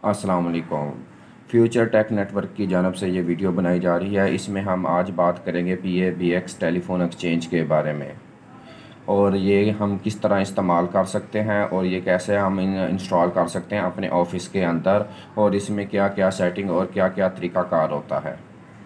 अस्सलाम वालेकुम। Future tech network की जानब से ये वीडियो बनाई जा रही है। इसमें हम आज बात करेंगे PABX टेलीफोन एक्सचेंज के बारे में, और ये हम किस तरह इस्तेमाल कर सकते हैं और ये कैसे हम इंस्टॉल कर सकते हैं अपने ऑफिस के अंदर, और इसमें क्या क्या सेटिंग और क्या क्या तरीक़ाकार होता है।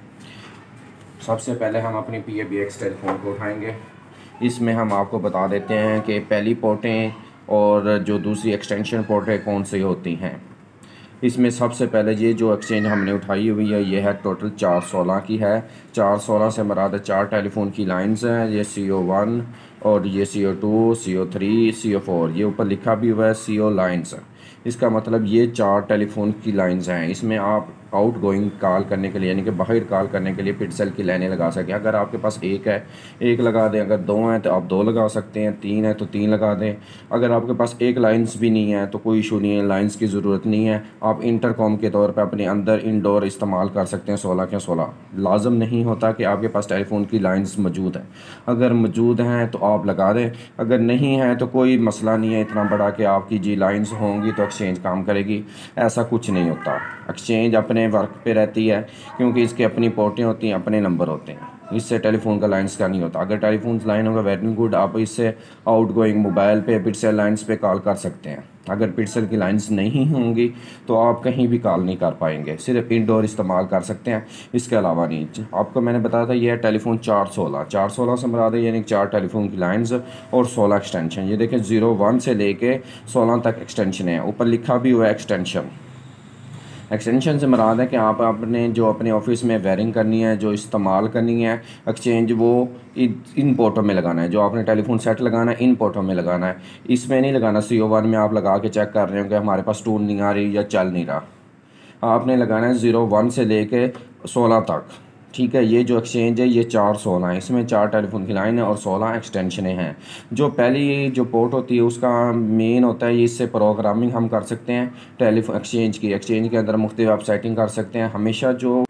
सबसे पहले हम अपनी PABX टेलीफोन को उठाएंगे। इसमें हम आपको बता देते हैं कि पहली पोर्टें और जो दूसरी एक्सटेंशन पोर्टें कौन सी होती हैं। इसमें सबसे पहले ये जो एक्सचेंज हमने उठाई हुई है ये है टोटल 416 की है। 416 से मुराद 4 टेलीफोन की लाइंस हैं। ये CO1 और ये CO2, CO3, CO4, ये ऊपर लिखा भी हुआ है CO लाइंस। इसका मतलब ये 4 टेलीफोन की लाइंस हैं। इसमें आप आउट गोइंग कॉल करने के लिए यानी कि बाहर कॉल करने के लिए पिक्सल की लाइनें लगा सकें। अगर आपके पास एक है एक लगा दें, अगर 2 हैं तो आप 2 लगा सकते हैं, 3 है तो 3 लगा दें। अगर आपके पास एक लाइंस भी नहीं है तो कोई इशू नहीं है, लाइंस की ज़रूरत नहीं है। आप इंटरकॉम के तौर पर अपने अंदर इंडोर इस्तेमाल कर सकते हैं। 16 के 16 लाजम नहीं होता कि आपके पास टेलीफोन की लाइंस मौजूद हैं। अगर मौजूद हैं तो आप लगा दें, अगर नहीं है तो कोई मसला नहीं है इतना बड़ा कि आपकी जी लाइंस होंगी तो एक्सचेंज काम करेगी। ऐसा कुछ नहीं होता। एक्सचेंज अपने वर्क पे रहती है क्योंकि इसके अपनी पोर्टें होती हैं, अपने नंबर होते हैं। इससे टेलीफोन का लाइंस का नहीं होता। अगर टेलीफोन लाइन होगा वेरी गुड, आप इससे आउट गोइंग मोबाइल पे पिक्सल लाइंस पे कॉल कर सकते हैं। अगर पिक्सल की लाइंस नहीं होंगी तो आप कहीं भी कॉल नहीं कर पाएंगे, सिर्फ इंडोर इस्तेमाल कर सकते हैं, इसके अलावा नहीं। आपको मैंने बताया था ये है टेलीफोन 416 से मुराद है यानी 4 टेलीफोन की लाइंस और 16 एक्सटेंशन। ये देखें 01 से लेके 16 तक एक्सटेंशन है, ऊपर लिखा भी हुआ है एक्सटेंशन। एक्सटेंशन से मुराद है कि आप अपने जो अपने ऑफिस में वायरिंग करनी है, जो इस्तेमाल करनी है एक्सचेंज, वो इन पोर्टों में लगाना है। जो आपने टेलीफोन सेट लगाना है इन पोर्टों में लगाना है, इसमें नहीं लगाना। CO1 में आप लगा के चेक कर रहे हो कि हमारे पास टून नहीं आ रही या चल नहीं रहा। आपने लगाना है 01 से लेके 16 तक। ठीक है, ये जो एक्सचेंज है ये 416 है। इसमें 4 टेलीफोन की लाइन है और 16 एक्सटेंशनें हैं। जो पहली जो पोर्ट होती है उसका मेन होता है, इससे प्रोग्रामिंग हम कर सकते हैं टेलीफोन एक्सचेंज के अंदर मुख्तलिफ आप सेटिंग कर सकते हैं। हमेशा जो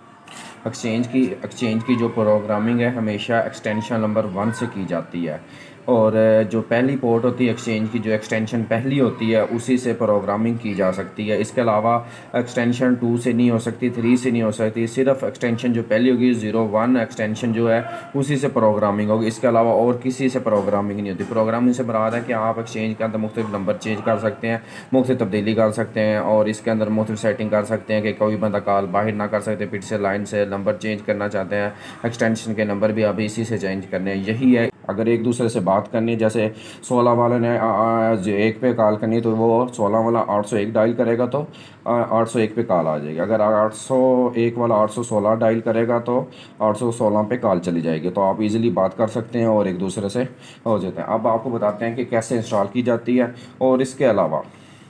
एक्सचेंज की जो प्रोग्रामिंग है हमेशा एक्सटेंशन नंबर 1 से की जाती है, और जो पहली पोर्ट होती है एक्सचेंज की, जो एक्सटेंशन पहली होती है उसी से प्रोग्रामिंग की जा सकती है। इसके अलावा एक्सटेंशन 2 से नहीं हो सकती, 3 से नहीं हो सकती। सिर्फ एक्सटेंशन जो पहली होगी 01 एक्सटेंशन जो है उसी से प्रोग्रामिंग होगी। इसके अलावा और किसी से प्रोग्रामिंग नहीं होती। प्रोग्रामिंग से मुराद है कि आप एक्सचेंज के अंदर मुख्तलिफ नंबर चेंज कर सकते हैं, मुख्तलिफ तब्दीली कर सकते हैं, और इसके अंदर मुख्तलिफ सेटिंग कर सकते हैं कि कोई बंदा कॉल बाहर ना कर सकते, पिट से लाइन से नंबर चेंज करना चाहते हैं, एक्सटेंशन के नंबर भी आप इसी से चेंज करने हैं। यही है। अगर एक दूसरे से बात करनी है, जैसे 16 वाले ने एक पे कॉल करनी है तो वो 16 वाला 801 डायल करेगा तो 801 पे कॉल आ जाएगी। अगर 801 वाला 816 डायल करेगा तो 816 पे कॉल चली जाएगी। तो आप इजीली बात कर सकते हैं और एक दूसरे से हो जाते हैं। अब आपको बताते हैं कि कैसे इंस्टॉल की जाती है। और इसके अलावा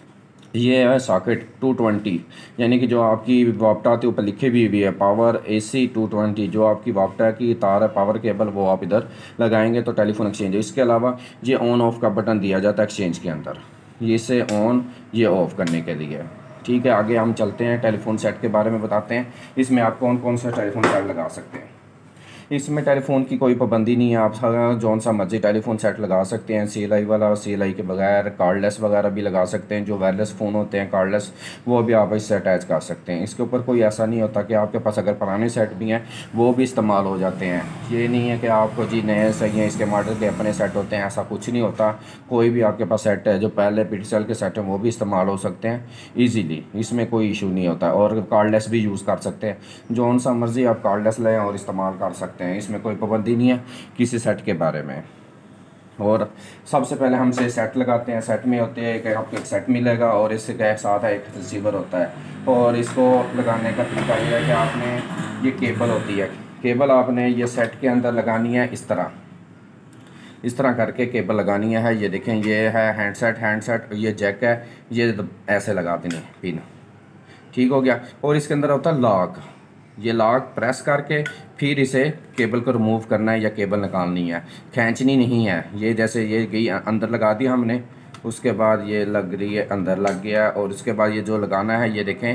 ये है सॉकेट 220, यानी कि जो आपकी वापटा आती है ऊपर लिखे भी है पावर AC 220। जो आपकी वापटा की तार है पावर केबल वो आप इधर लगाएंगे तो टेलीफोन एक्सचेंज है। इसके अलावा ये ऑन ऑफ का बटन दिया जाता है एक्सचेंज के अंदर, ये से ऑन ये ऑफ करने के लिए। ठीक है, आगे हम चलते हैं, टेलीफोन सेट के बारे में बताते हैं। इसमें आप कौन कौन सा टेलीफोन सेट लगा सकते हैं। इसमें टेलीफोन की कोई पाबंदी नहीं है, आप जौन सा मर्जी टेलीफोन सेट लगा सकते हैं। CLI वाला, CLI के बगैर कार्डलेस वगैरह भी लगा सकते हैं। जो वायरलेस फ़ोन होते हैं कार्डलेस वो भी आप इससे अटैच कर सकते हैं। इसके ऊपर कोई ऐसा नहीं होता कि आपके पास अगर पुराने सेट भी हैं वो भी इस्तेमाल हो जाते हैं। ये नहीं है कि आपको जी नए सही हैं इसके मॉडल के अपने सेट होते हैं, ऐसा कुछ नहीं होता। कोई भी आपके पास सेट है जो पहले पिक्सल के सेट हैं वो भी इस्तेमाल हो सकते हैं ईजीली, इसमें कोई इशू नहीं होता। और कार्डलेस भी यूज़ कर सकते हैं, जौन सा मर्जी आप कार्डलेस लें और इस्तेमाल कर सकते हैं। इसमें कोई पाबंदी नहीं है किसी सेट के बारे में। और सबसे पहले हम से सेट लगाते हैं। सेट में होते हैं कि आपको एक सेट मिलेगा और इसके साथ एक रिसीवर होता है। और इसको लगाने का तरीका ये है कि आपने ये केबल होती है, केबल आपने ये सेट के अंदर लगानी है। इस तरह करके केबल लगानी है। ये देखें, ये है हैंडसेट, ये जैक है, ये ऐसे लगा देनी पिन। ठीक हो गया। और इसके अंदर होता है लॉक, ये लॉक प्रेस करके फिर इसे केबल को रिमूव करना है या केबल निकालनी है, खींचनी नहीं है। ये जैसे ये गई अंदर लगा दिया हमने, उसके बाद ये लग रही है अंदर लग गया। और उसके बाद ये जो लगाना है ये देखें,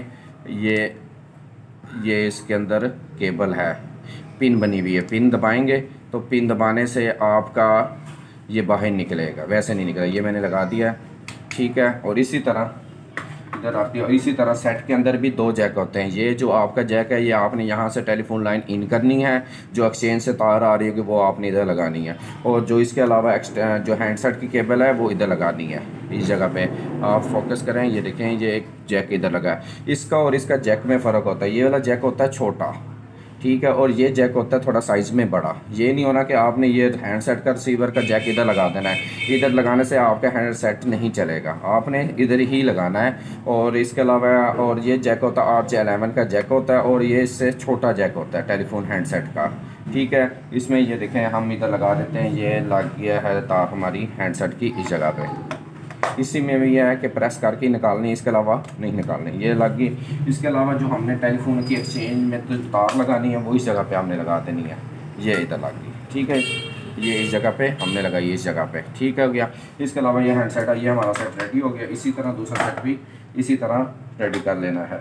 ये इसके अंदर केबल है, पिन बनी हुई है। पिन दबाएंगे तो पिन दबाने से आपका ये बाहर निकलेगा, वैसे नहीं निकलेगा। ये मैंने लगा दिया, ठीक है। और इसी तरह इधर आती है। और इसी तरह सेट के अंदर भी दो जैक होते हैं। ये जो आपका जैक है ये आपने यहाँ से टेलीफोन लाइन इन करनी है, जो एक्सचेंज से तार आ रही है कि वो आपने इधर लगानी है, और जो इसके अलावा जो हैंडसेट की केबल है वो इधर लगानी है। इस जगह पे आप फोकस करें, ये देखें ये एक जैक इधर लगा है। इसका और इसका जैक में फ़र्क होता है। ये वाला जैक होता है छोटा, ठीक है, और ये जैक होता है थोड़ा साइज़ में बड़ा। ये नहीं होना कि आपने ये हैंडसेट का रिसीवर का जैक इधर लगा देना है। इधर लगाने से आपका हैंडसेट नहीं चलेगा, आपने इधर ही लगाना है। और इसके अलावा और ये जैक होता है RJ11 का जैक होता है, और ये इससे छोटा जैक होता है टेलीफोन हैंडसेट का, ठीक है। इसमें ये देखें हम इधर लगा देते हैं, ये लग गया है तार हमारी हैंडसेट की इस जगह पे। इसी में भी यह है कि प्रेस करके निकालनी है, इसके अलावा नहीं निकालनी, ये लग गई। इसके अलावा जो हमने टेलीफोन की एक्सचेंज में तो तार लगानी है वो इस जगह पे हमने लगा देनी है, ये इधर लग गई, ठीक है। ये इस जगह पे हमने लगाई, इस जगह पे, ठीक है, हो गया। इसके अलावा ये हैंडसेट है, ये हमारा सेट रेडी हो गया। इसी तरह दूसरा सेट भी इसी तरह रेडी कर लेना है।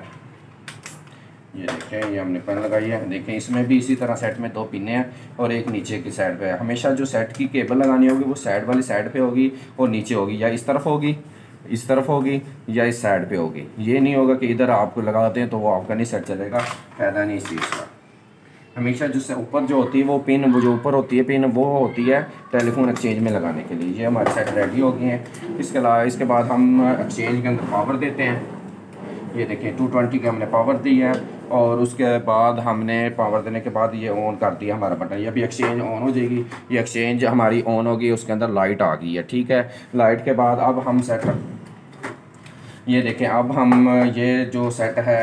ये देखें ये हमने पिन लगाई है, देखें इसमें भी इसी तरह सेट में दो पिने हैं और एक नीचे की साइड पे है। हमेशा जो सेट की केबल लगानी होगी वो साइड वाली साइड पे होगी और नीचे होगी, या इस तरफ होगी, इस तरफ होगी, या इस साइड पे होगी। ये नहीं होगा कि इधर आपको लगा दें तो वो आपका नहीं सेट चलेगा, फ़ायदा नहीं इस चीज़ का। हमेशा जो ऊपर जो होती है वो पिन, वो जो ऊपर होती है पिन वो होती है टेलीफोन एक्सचेंज में लगाने के लिए। ये हमारे सेट रेडी हो गए हैं। इसके अलावा इसके बाद हम एक्सचेंज के अंदर पावर देते हैं। ये देखें 220 के हमने पावर दी है, और उसके बाद हमने पावर देने के बाद ये ऑन कर दिया हमारा बटन। ये अभी एक्सचेंज ऑन हो जाएगी, ये एक्सचेंज हमारी ऑन होगी, उसके अंदर लाइट आ गई है, ठीक है। लाइट के बाद अब हम सेट, ये देखें अब हम ये जो सेट है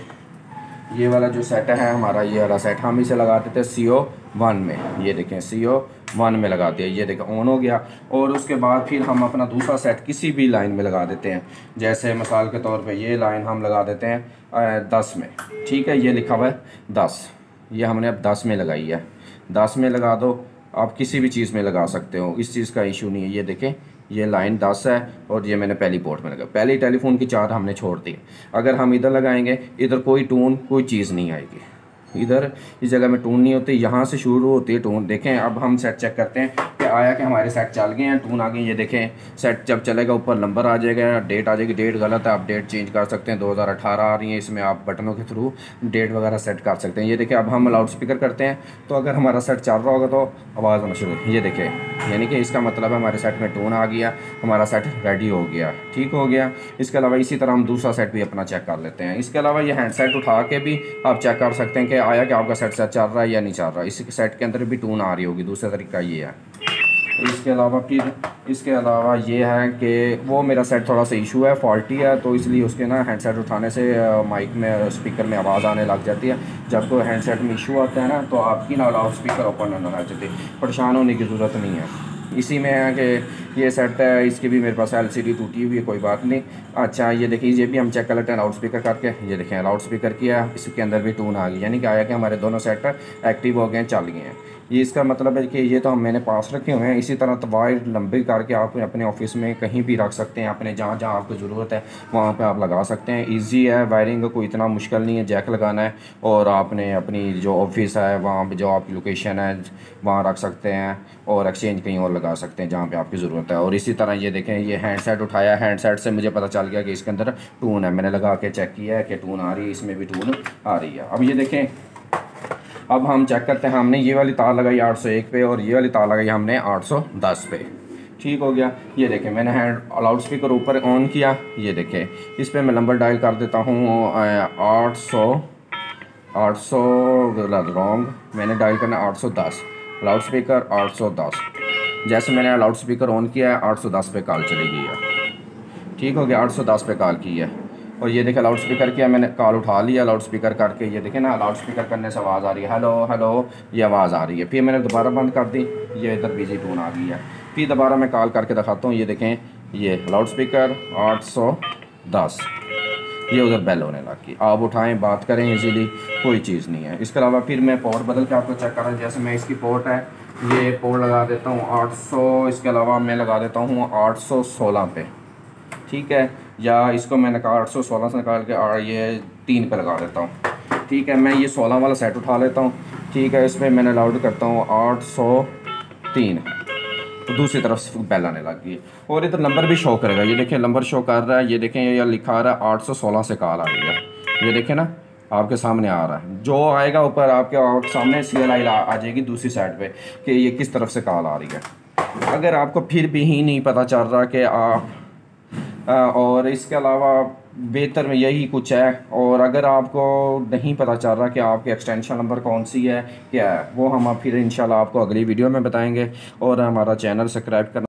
ये वाला जो सेट है हमारा, ये वाला सेट हम इसे लगा देते हैं CO1 में। ये देखें CO1 में लगा दिया, ये देखें ऑन हो गया। और उसके बाद फिर हम अपना दूसरा सेट किसी भी लाइन में लगा देते हैं। जैसे मिसाल के तौर पे ये लाइन हम लगा देते हैं 10 में, ठीक है। ये लिखा हुआ है 10, ये हमने अब 10 में लगाई है। 10 में लगा दो, आप किसी भी चीज़ में लगा सकते हो, इस चीज़ का इशू नहीं है। ये देखें ये लाइन 10 है और ये मैंने पहली पोर्ट में लगा, पहली टेलीफोन की चार हमने छोड़ दी। अगर हम इधर लगाएंगे, इधर कोई टून कोई चीज़ नहीं आएगी, इधर इस जगह में टून नहीं होती, यहाँ से शुरू होती है टून। देखें अब हम सेट चेक करते हैं कि आया कि हमारे सेट चल गए हैं, टून आ गई। ये देखें सेट जब चलेगा ऊपर नंबर आ जाएगा, डेट आ जाएगी। डेट गलत है, आप डेट चेंज कर सकते हैं, 2018 आ रही है, इसमें आप बटनों के थ्रू डेट वगैरह सेट कर सकते हैं। ये देखें अब हम लाउड स्पीकर करते हैं, तो अगर हमारा सेट चल रहा होगा तो आवाज़ आना शुरू, ये देखें, यानी कि इसका मतलब है हमारे सेट में टून आ गया, हमारा सेट रेडी हो गया, ठीक हो गया। इसके अलावा इसी तरह हम दूसरा सेट भी अपना चेक कर लेते हैं। इसके अलावा ये हैंडसेट उठा के भी आप चेक कर सकते हैं कि आया कि आपका सेट चल रहा है या नहीं चल रहा है। इस सेट के अंदर भी टून आ रही होगी, दूसरा तरीका ये है। इसके अलावा फिर इसके अलावा ये है कि वो मेरा सेट थोड़ा सा इशू है, फॉल्टी है, तो इसलिए उसके ना हैंडसेट उठाने से माइक में स्पीकर में आवाज़ आने लग जाती है। जब कोई हैंडसेट में इशू आता है ना, तो आपकी ना लाउड स्पीकर ओपन नहीं होना चाहिए, परेशान होने की ज़रूरत नहीं है। इसी में है कि ये सेट है, इसकी भी मेरे पास LCD टूटी हुई है, कोई बात नहीं। अच्छा ये देखिए, ये भी हम चेक कर लेते हैं लाउड स्पीकर करके। ये देखें लाउड स्पीकर किया, इसके अंदर भी टून आ गई, यानी कि आया कि हमारे दोनों सेट एक्टिव हो गए हैं, चल गए हैं। ये इसका मतलब है कि ये तो मैंने पास रखे हुए हैं। इसी तरह तो वायर लंबी करके आप अपने ऑफिस में कहीं भी रख सकते हैं, अपने जहाँ जहाँ आपको ज़रूरत है वहाँ पे आप लगा सकते हैं। इजी है, वायरिंग कोई इतना मुश्किल नहीं है, जैक लगाना है और आपने अपनी जो ऑफिस है वहाँ पे जो आपकी लोकेशन है वहाँ रख सकते हैं, और एक्सचेंज कहीं और लगा सकते हैं जहाँ पर आपकी ज़रूरत है। और इसी तरह ये देखें, ये हैंडसेट उठाया, हैंडसेट से मुझे पता चल गया कि इसके अंदर टून है। मैंने लगा के चेक किया है कि टून आ रही है, इसमें भी टून आ रही है। अब ये देखें, अब हम चेक करते हैं, हमने ये वाली तार लगाई 801 पे और ये वाली तार लगाई हमने 810 पे, ठीक हो गया। ये देखें मैंने लाउड स्पीकर ऊपर ऑन किया, ये देखें इस पर मैं नंबर डायल कर देता हूँ 800 रॉन्ग, मैंने डायल करना 810, लाउड स्पीकर 810। जैसे मैंने लाउड स्पीकर ऑन किया है 810 पे कॉल चली गई है, ठीक हो गया, 810 पे कॉल की है। और ये देखें लाउड स्पीकर किया, मैंने कॉल उठा लिया लाउड स्पीकर करके। ये देखें ना, लाउड स्पीकर करने से आवाज़ आ रही है, हेलो हेलो, ये आवाज़ आ रही है। फिर मैंने दोबारा बंद कर दी, ये इधर बिजी टून आ गई है। फिर दोबारा मैं कॉल करके दिखाता हूँ, ये देखें ये लाउड स्पीकर 810, ये उधर बेल होने लग गई। आप उठाएं, बात करें इजीली, कोई चीज़ नहीं है। इसके अलावा फिर मैं पोर्ट बदल के आपको चेक कर रहा हूँ। जैसे मैं इसकी पोर्ट है, ये पोर्ट लगा देता हूँ 800, इसके अलावा मैं लगा देता हूँ 816 पे, ठीक है, या इसको मैंने कहा 816 से निकाल के ये 3 पे लगा देता हूँ, ठीक है। मैं ये 16 वाला सेट उठा लेता हूँ, ठीक है। इसमें मैंने लाउड करता हूँ 803, तो दूसरी तरफ से बेल आने लग गई और इधर नंबर भी शो करेगा। ये देखें नंबर शो कर रहा है, ये देखें ये लिखा आ रहा है 816 से कॉल आ रही है। ये देखें ना आपके सामने आ रहा है, जो आएगा ऊपर आपके सामने CLI आ जाएगी दूसरी साइड पे कि ये किस तरफ से कॉल आ रही है। अगर आपको फिर भी ही नहीं पता चल रहा कि आप और इसके अलावा बेहतर में यही कुछ है, और अगर आपको नहीं पता चल रहा कि आपके एक्सटेंशन नंबर कौन सी है क्या है, वो हम फिर इंशाल्लाह आपको अगली वीडियो में बताएंगे। और हमारा चैनल सब्सक्राइब करना